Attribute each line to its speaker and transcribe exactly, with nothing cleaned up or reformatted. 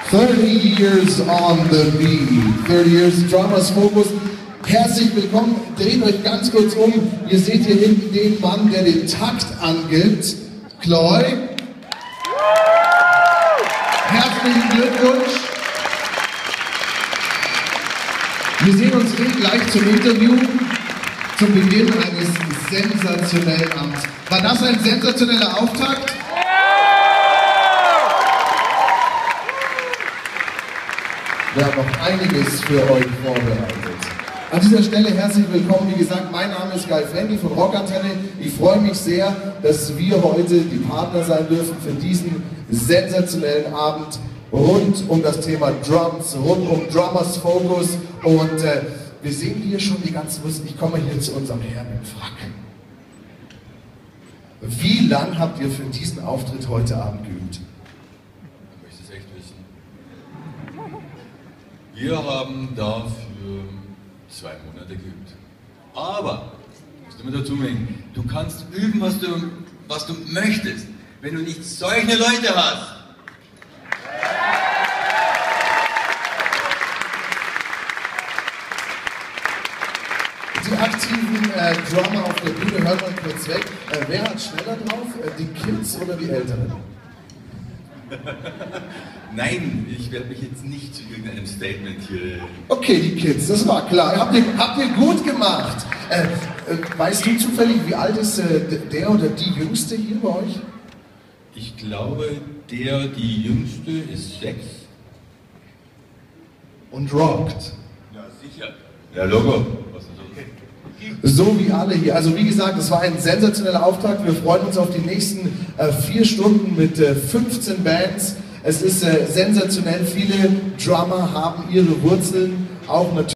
Speaker 1: thirty years on the beat, thirty years Drummers Focus. Herzlich willkommen, dreht euch ganz kurz um. Ihr seht hier hinten den Mann, der den Takt angibt. Chloe. Herzlichen Glückwunsch. Wir sehen uns gleich zum Interview, zum Beginn eines sensationellen Abends. War das ein sensationeller Auftakt? Wir haben noch einiges für euch vorbereitet. An dieser Stelle herzlich willkommen. Wie gesagt, mein Name ist Guy Frankie von Rockantenne. Ich freue mich sehr, dass wir heute die Partner sein dürfen für diesen sensationellen Abend rund um das Thema Drums, rund um Drummers Focus. Und äh, wir sehen hier schon die ganzen Musik. Ich komme hier zu unserem Herrn im Frack. Wie lang habt ihr für diesen Auftritt heute Abend geübt?
Speaker 2: Ich möchte es echt wissen. Wir haben dafür zwei Monate geübt. Aber, musst du mir dazu mengen, du kannst üben, was du, was du möchtest, wenn du nicht solche Leute hast.
Speaker 1: Die aktiven äh, Drummer auf der Bühne, hört mal kurz weg. Äh, wer hat schneller drauf? Äh, die Kids oder die Älteren?
Speaker 2: Nein, ich werde mich jetzt nicht zu irgendeinem Statement hier...
Speaker 1: Okay, die Kids, das war klar. Habt ihr, habt ihr gut gemacht. Äh, äh, weißt du zufällig, wie alt ist äh, der oder die Jüngste hier bei euch?
Speaker 2: Ich glaube, der, die Jüngste ist sechs.
Speaker 1: Und rockt.
Speaker 2: Ja, sicher. Ja, Logo. Was ist okay?
Speaker 1: So wie alle hier. Also wie gesagt, es war ein sensationeller Auftakt. Wir freuen uns auf die nächsten äh, vier Stunden mit äh, fünfzehn Bands. Es ist äh, sensationell. Viele Drummer haben ihre Wurzeln auch natürlich